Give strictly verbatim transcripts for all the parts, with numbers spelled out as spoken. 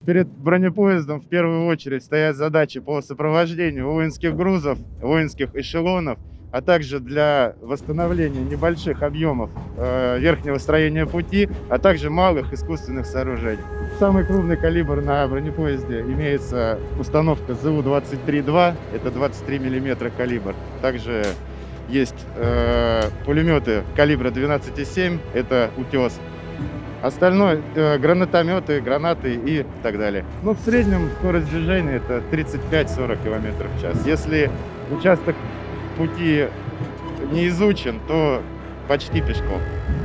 Перед бронепоездом в первую очередь стоят задачи по сопровождению воинских грузов, воинских эшелонов, а также для восстановления небольших объемов э, верхнего строения пути, а также малых искусственных сооружений. Самый крупный калибр на бронепоезде имеется установка зэ у двадцать три два, это двадцать три миллиметра калибр. Также есть э, пулеметы калибра двенадцать и семь, это «Утес». Остальное э, гранатометы, гранаты и так далее. Ну, в среднем скорость движения это тридцать пять — сорок километров в час. Если участок пути не изучен, то почти пешком.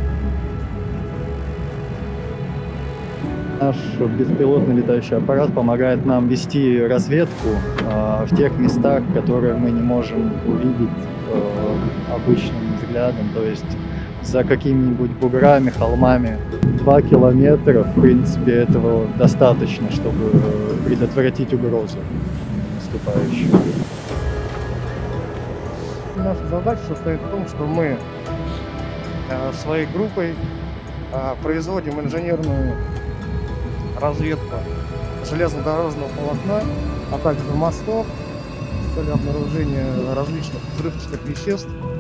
Наш беспилотный летающий аппарат помогает нам вести разведку э, в тех местах, которые мы не можем увидеть э, обычным взглядом, то есть за какими-нибудь буграми, холмами. Два километра, в принципе, этого достаточно, чтобы предотвратить угрозу наступающую. Наша задача состоит в том, что мы э, своей группой э, производим инженерную разведку железнодорожного полотна, а также мостов с целью обнаружения различных взрывчатых веществ